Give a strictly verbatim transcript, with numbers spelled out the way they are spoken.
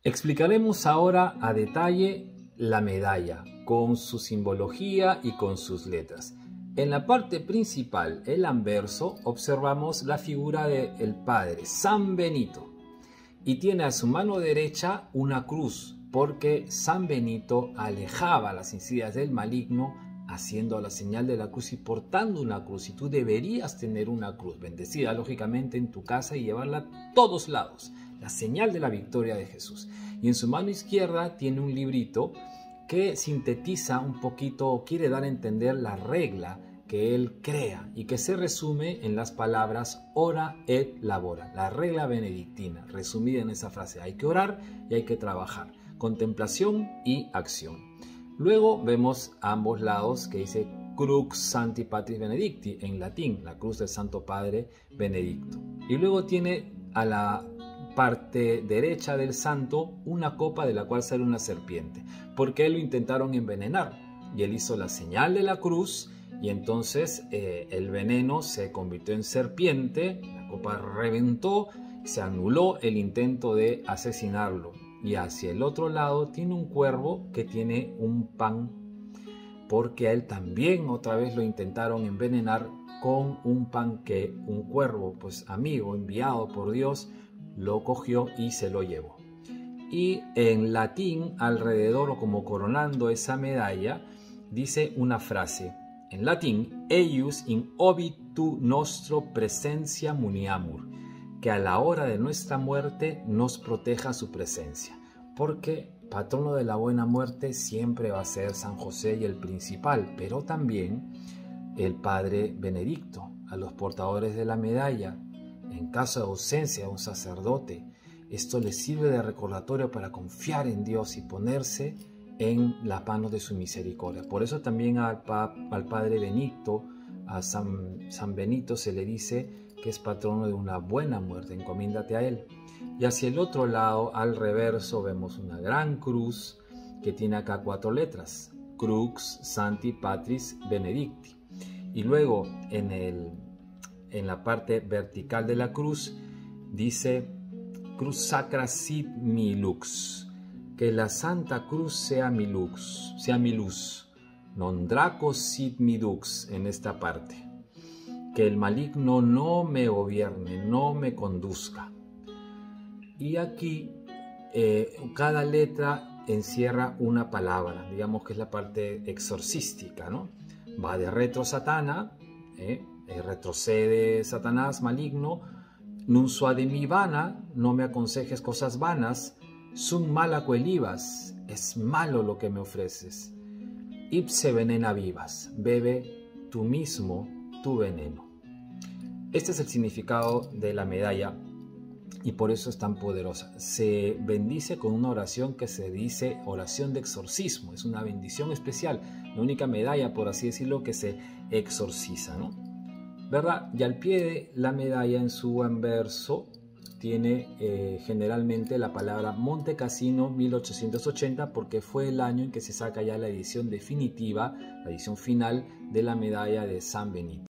Explicaremos ahora a detalle la medalla, con su simbología y con sus letras. En la parte principal, el anverso, observamos la figura del Padre, San Benito, y tiene a su mano derecha una cruz, porque San Benito alejaba las insidias del maligno haciendo la señal de la cruz y portando una cruz. Y tú deberías tener una cruz bendecida, lógicamente, en tu casa y llevarla a todos lados, la señal de la victoria de Jesús. Y en su mano izquierda tiene un librito que sintetiza un poquito o quiere dar a entender la regla que él crea y que se resume en las palabras ora et labora, la regla benedictina, resumida en esa frase: hay que orar y hay que trabajar, contemplación y acción. Luego vemos a ambos lados que dice Crux Sancti Patris Benedicti, en latín, la cruz del Santo Padre Benedicto. Y luego tiene a la parte derecha del santo una copa de la cual sale una serpiente, porque él lo intentaron envenenar y él hizo la señal de la cruz. Y entonces eh, el veneno se convirtió en serpiente, la copa reventó, se anuló el intento de asesinarlo. Y hacia el otro lado tiene un cuervo que tiene un pan, porque a él también otra vez lo intentaron envenenar con un pan que un cuervo, pues amigo, enviado por Dios, lo cogió y se lo llevó. Y en latín, alrededor o como coronando esa medalla, dice una frase. En latín, eius in obitu nostro presentia muniamur, que a la hora de nuestra muerte nos proteja su presencia, porque patrono de la buena muerte siempre va a ser San José y el principal, pero también el Padre Benedicto. A los portadores de la medalla, en caso de ausencia de un sacerdote, esto les sirve de recordatorio para confiar en Dios y ponerse en las manos de su misericordia. Por eso también al, pa, al Padre Benito, a San, San Benito se le dice que es patrono de una buena muerte, encomiéndate a él. Y hacia el otro lado, al reverso, vemos una gran cruz que tiene acá cuatro letras, Crux Sancti Patris Benedicti. Y luego en, el, en la parte vertical de la cruz dice Cruz Sacra Sit Mi Lux, que la Santa Cruz sea mi luz, sea mi luz, non draco sit mi dux, en esta parte, que el maligno no me gobierne, no me conduzca. Y aquí eh, cada letra encierra una palabra, digamos que es la parte exorcística, ¿no? Va de retro satana, eh, retrocede Satanás maligno, nun suade mi vana, no me aconsejes cosas vanas, sum mala coelibas, es malo lo que me ofreces. Ipse venena vivas, bebe tú mismo tu veneno. Este es el significado de la medalla y por eso es tan poderosa. Se bendice con una oración que se dice oración de exorcismo. Es una bendición especial, la única medalla, por así decirlo, que se exorciza, ¿no? ¿Verdad? Y al pie de la medalla, en su anverso, tiene eh, generalmente la palabra Monte Cassino mil ochocientos ochenta, porque fue el año en que se saca ya la edición definitiva, la edición final de la medalla de San Benito.